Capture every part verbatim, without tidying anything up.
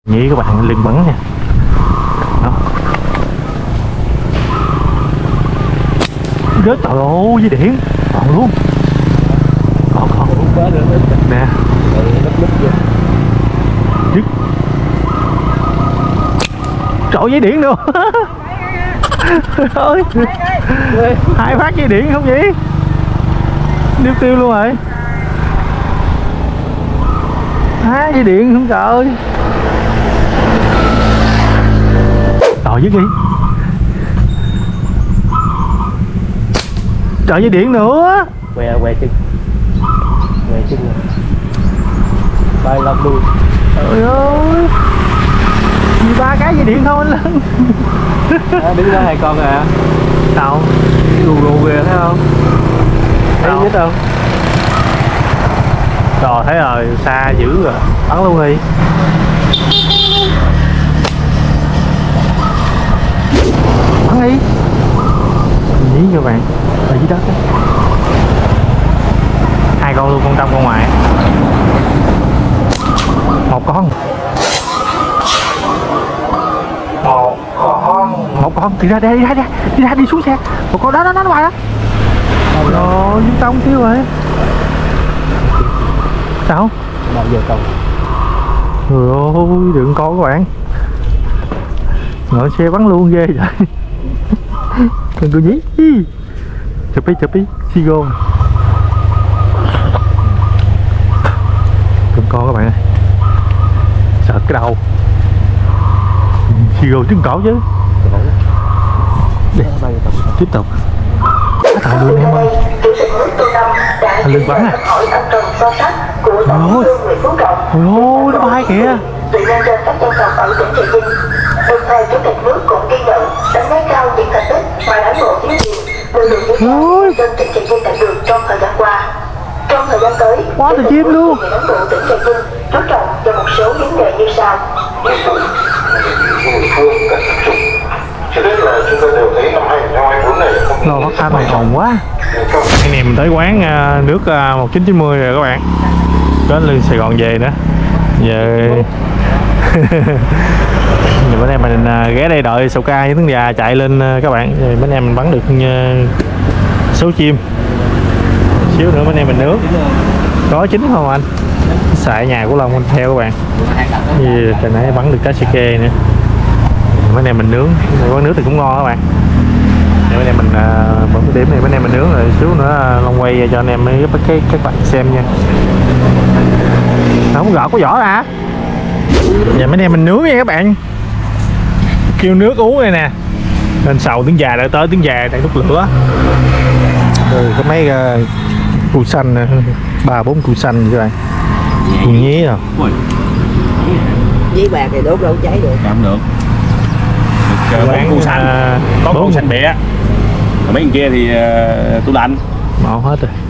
Nghĩ các bạn lưng bắn nha. Đó. Rớt, trời ơi, dây điện còn luôn. Còn còn nè. Dứt. Trời, dây điện nữa. Ơi. Hai phát dây điện không vậy? Điêu tiêu luôn rồi. Há dây điện không trời. Rồi dứt đi. Trời, dây điện nữa. Que que chân. Que chân rồi. Bay lông đuôi. Trời ơi. Vì ba cái dây điện thôi anh Lân. À, đứng đó hai con à. Sao? Gù gù kìa thấy không? Thấy biết không? Rồi thấy rồi, xa dữ rồi. Bắn luôn đi. Bắn đi. Nhí cho bạn. Ở dưới đất đó. Hai con luôn, con trong con ngoài. Một con. Một con. Một con thì ra đây, đi ra, đi ra, đi ra, đi xuống xe. Một con đó, đó, nó ngoài đó. Rồi, chúng ta không tiêu rồi. Sao? Bao giờ công? Trời ơi, đừng con các bạn. Ngồi xe bắn luôn ghê vậy. Đừng có nhí. Chụp đi, chụp đi, Sigo. Đừng con các bạn ơi. Sợ cái đầu. Sigo trứng cổ chứ. Đi, tiếp tục. Tao đưa em ơi. Anh Lương bắn à. Ôi ôi, ôi, nó bay kìa. Ủy ban nhân dân các dân tộc ở tỉnh Trà Vinh, đồng thời chủ tịch nước cũng ghi nhận đánh giá cao những thành tích mà đảng bộ chính quyền, lực lượng vũ trang dân tỉnh Trà Vinh đạt được trong thời gian qua. Trong thời gian tới, quá là chim luôn. Đảng bộ tỉnh Trà Vinh chú trọng vào một số vấn đề như sau. Trước hết là chúng ta đều thấy năm hai nghìn không trăm hai mươi tư này không. Lò bắt thanh này ồn quá. Anh em mình tới quán nước một chín chín mươi rồi các bạn. Đến lên Sài Gòn về nữa. Giờ giờ bữa nay mình ghé đây đợi sầu ca với tướng già chạy lên các bạn. Rồi bữa nay mình bắn được số chim. Xíu nữa bữa nay mình nướng. Có chín không anh? Xài nhà của Long anh theo các bạn. Vì hồi nãy bắn được cá sê kê nữa. Bữa nay mình nướng, quán nước thì cũng ngon các bạn. Bữa nay mình bấm cái điểm này, bữa nay mình nướng rồi xíu nữa Long quay cho anh em mấy cái các bạn xem nha. Không gõ có vỏ ra. Giờ mấy em mình nướng nha các bạn. Kêu nước uống đây nè. Nên sầu tiếng già đã tới, tiếng già đang đốt lửa. Rồi có mấy uh, củ xanh, ba bốn củ xanh vậy các bạn. Củ nhí rồi. Giấy bạc thì đốt đâu cháy được. Không được. Bốn củ xanh, uh, có củ xanh bẹ. Còn mấy con kia thì uh, tủ lạnh. Màu hết rồi.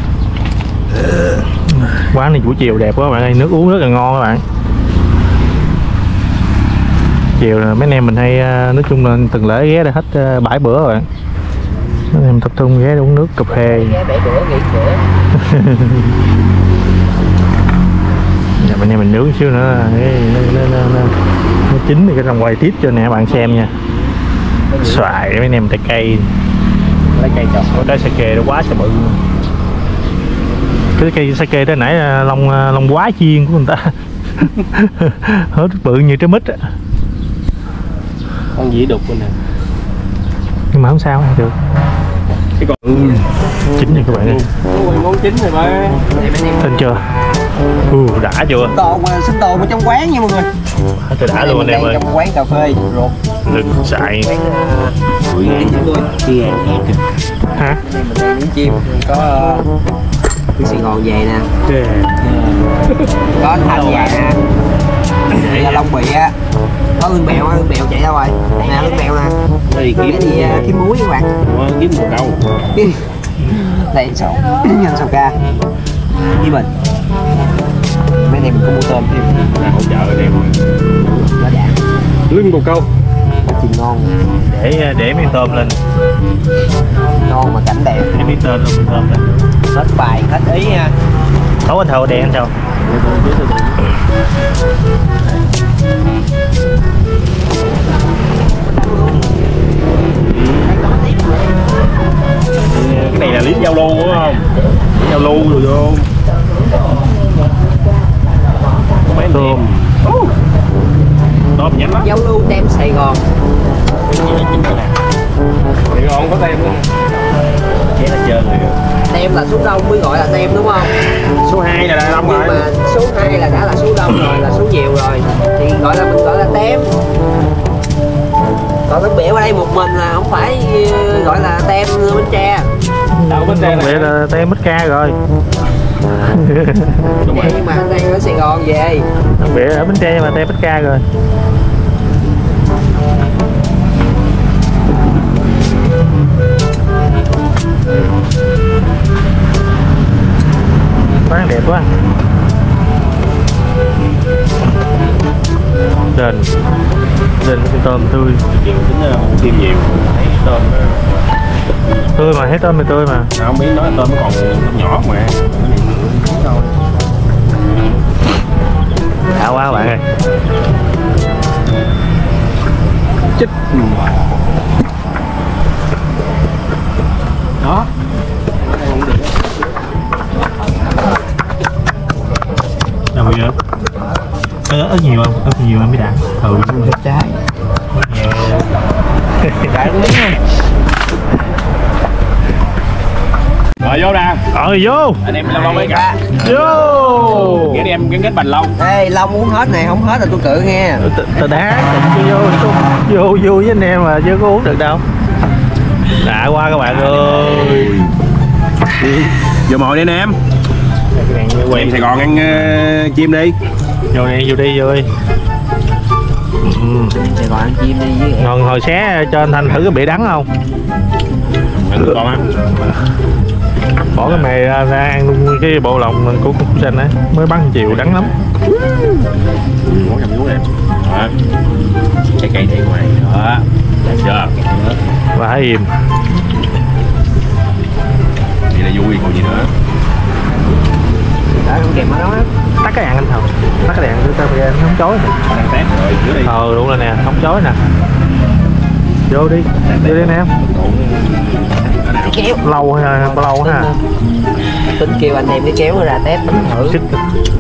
Quán này buổi chiều đẹp quá các bạn ơi, nước uống rất là ngon các bạn. Chiều là mấy anh em mình hay nói chung là từng lễ ghé đây hết bảy bữa rồi. Mấy anh em tập trung ghé uống nước cà phê. bảy bữa nghỉ bữa. Giờ mấy anh em mình nướng xíu nữa nó, nó, nó, nó, nó chín thì cái rồng quay tiếp cho nè các bạn xem nha. Xoài mấy anh em trái cây. Lấy cây trồng. Có trái sake nó quá trời bự. Cái cây sake đó nãy lông lông quá chiên của người ta. Hết bự như trái mít á. Con dĩ đục nè. Nhưng mà không sao được. Cái con ừ. Chín nha các bạn ơi. Món chín rồi ba. Tên chưa? Ừ, đã chưa? Đồ mà xích đồ mà trong quán nha mọi người. Tôi đã luôn anh em ơi. Trong quán cà phê ruột. Đừng xài. mười ngàn chúng tôi. mười ngàn ngàn. Hả? Đây mình đang nướng chim có uh, Sài Gòn về nè. Yeah. Có anh Thành về nè. Đây là Long Bị á. Có lương bèo, lương bèo chạy đâu rồi? Nè lương bèo nè. Đây kiếm gì kiếm muối các bạn. Kiếm một câu. Đây sầu. Anh sầu ca. Với mình. Mấy này mình có mua tôm thêm. Hỗ trợ anh em. Quá đã. Lưng một câu. Chim ngon. Để để miếng tôm lên. Ngon mà cảnh đẹp. Để miếng tôm lên, tôm lên. Hết bài, hết ý nha. Thấu anh thầu đèn anh thầu. nè, liếm giao lưu đúng không? Liếm giao lưu rồi vô. Mấy tôm. Tôm nhánh lắm. Giao lưu tem Sài Gòn. Sài Gòn có tem luôn. Ché là trơn rồi. Tem là số đông mới gọi là tem đúng không? Số hai là đại đông Nhưng rồi. mà số hai là đã là số đông rồi, là số nhiều rồi. Thì gọi là mình gọi là tem. Còn bánh bẹo ở đây một mình là không phải gọi là tem Bến Tre. Đâu Bến Tre Vậy là tem Bích Ca rồi. Đúng rồi. Nhưng mà đang ở Sài Gòn về. Vậy ở Bến Tre mà tem Bích Ca rồi. Bán đẹp quá. Đền Đền cái tôm tươi. Chuyện tính thêm nhiều. Thấy tôm Tươi mà, thấy tôm thì tươi mà. nó không biết nói tôm nó còn tôm nhỏ mà. Đã quá bạn ơi. Chích. Đó. Đâu bây giờ? Ớt ớt nhiều không? Ớt nhiều em mới đã. Ừ. Trái. Trái đúng không? Rồi vô nè. Rồi vô. Anh em lâu lâu mới cả. Vô. Ghé đi em gắn kết bành lông. Ê, Long uống hết này, không hết là tôi cự nghe. Tờ đá vô vô vô vô với anh em mà chứ có uống được đâu. Đã quá các bạn ơi. Vô mồi đi anh em. Em Sài Gòn ăn uh, chim đi. Vô đi, vô đi, vô đi. Ừ. Sài Gòn ăn chim đi với. Còn hồi xé cho anh Thành thử cái bể đắng không? Ăn được con á. Bỏ cái mề ra, ra ăn luôn cái bộ lòng của cục xanh á, mới bắn chiều đắng lắm. Món nhầm em. Đó. Trái cây để ngoài. Đó. Được chưa? Và hãy im. Vậy là vui còn gì nữa. Đó, không kèm ở đó. Tắt cái đèn anh Thầu. Tắt cái đèn để tao về không chói nè. Đang test rồi dưới đi. Ờ đúng rồi nè, không chói nè. Vô đi, vô đi nè. Kéo. Lâu ha, bao lâu ha. Tính kêu anh em cái kéo ra test bánh thử. Xích.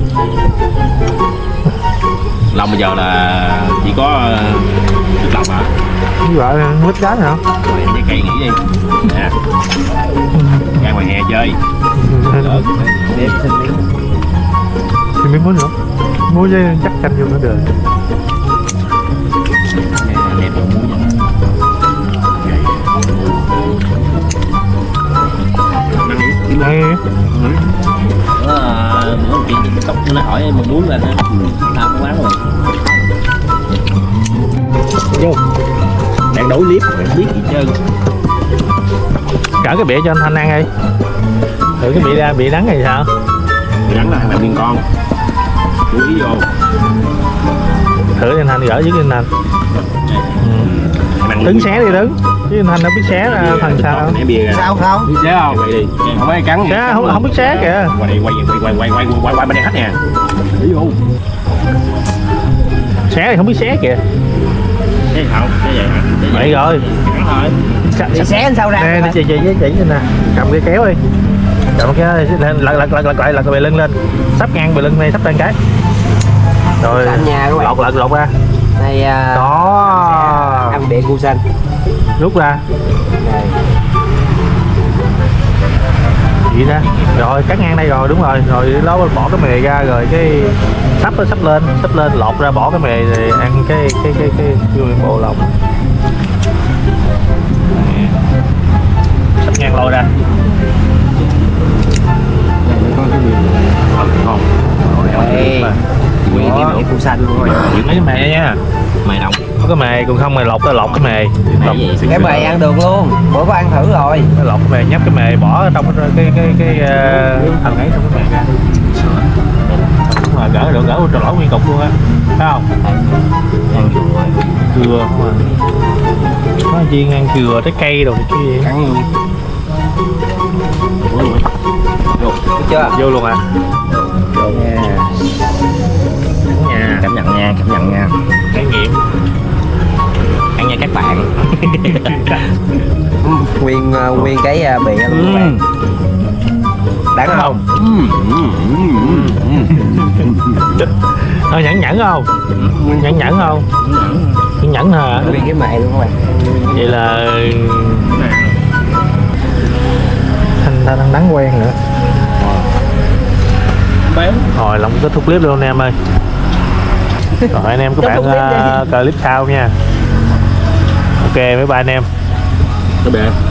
Lòng bây giờ là chỉ có nước lòng hả? Như vậy mít đá hả? Rồi trái cây nghỉ đi. Nè. Ra ngoài hè chơi. Đẹp xinh đi. Thì miếng muối nữa. Muối với chắc chanh vô nữa được. Đẹp muối vậy. Hay. Bữa bữa kia trên TikTok nó hỏi em muốn lên á, tao cũng bán rồi. Vô. Đang đối clip rồi biết gì trơn. Cỡ cái bể cho anh Thanh ăn đi. Thử cái bị ra bị đắng hay sao? Bị đắng là làm liên con. Chú ý vô. Thử cho anh Thanh gỡ với anh Thanh. Ừ. Đứng xé đi đứng. Chứ anh Thanh đâu biết xé ra thằng sao đâu. Nãy bia ra. Sao không? Biết xé không? Quay đi. Không phải cắn gì. Xé không không biết xé kìa. Quay đi quay quay quay quay quay quay quay bên đây hết nè. Đi vô. Xé thì không biết xé kìa. Xé không? Xé vậy hả? Vậy rồi. Cắn thôi. Thì xé anh sao ra? Nè chị chị chị chị nè. Cầm cái kéo đi. Cầm cái lên lật lật lật lật lại lật bề lưng lên. Sắp ngang bề lưng này sắp lên cái. Rồi. Xanh nha các bạn. Lột lật lột ra. Đây à, Đó. ăn bẹ cu xanh. Rút ra. Đây. Vậy đó. Rồi cắt ngang đây rồi đúng rồi. Rồi đó bỏ cái mề ra rồi cái sắp nó sắp lên, sắp lên lột ra bỏ cái mề rồi ăn cái cái cái cái, cái bộ lòng. Sắp ngang lôi ra. Ngon. Đây. Nguyên cái bẹ cu xanh luôn rồi. Giữ mấy cái mề nha. Mày đồng. Có cái mề còn không mày lột ra lột cái mề. Lột, Cái bẹ ăn được luôn. Bữa có ăn thử rồi. lột cái mề nhấp cái mề bỏ ở trong cái cái cái, cái uh, thằng ấy trong cái mề ra. Đúng rồi, gỡ được gỡ trò lỗ nguyên cục luôn á. Thấy không? Ừ. Cưa không à. Có chiên ăn cừa trái cây rồi cái gì. Cắn luôn. Vô. Được chưa? Vô luôn à. Vô nha. Nha. Cảm nhận nha, cảm nhận nha. Trải nghiệm. Ăn nha các bạn. nguyên uh, nguyên cái uh, bì luôn các bạn. Đáng không? Nó nhẫn nhẫn không? Nhẫn nhẫn không? Nhẫn nhẫn hả? Nguyên cái mẹ luôn các bạn. Vậy là thanh ta đang đáng quen nữa. béo. Rồi Long kết thúc clip luôn anh em ơi. Rồi anh em các bạn uh, clip sau nha. Ok bye bye anh em. Các bạn